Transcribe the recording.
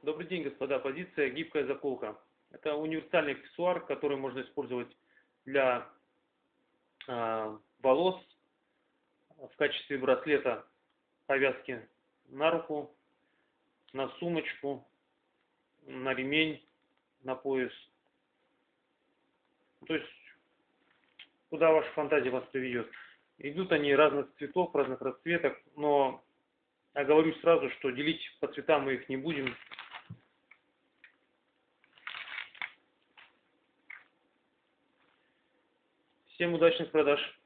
Добрый день, господа. Позиция гибкая заколка. Это универсальный аксессуар, который можно использовать для волос, в качестве браслета, повязки на руку, на сумочку, на ремень, на пояс. То есть, куда ваша фантазия вас приведет. Идут они разных цветов, разных расцветок, но я говорю сразу, что делить по цветам мы их не будем. Всем удачных продаж!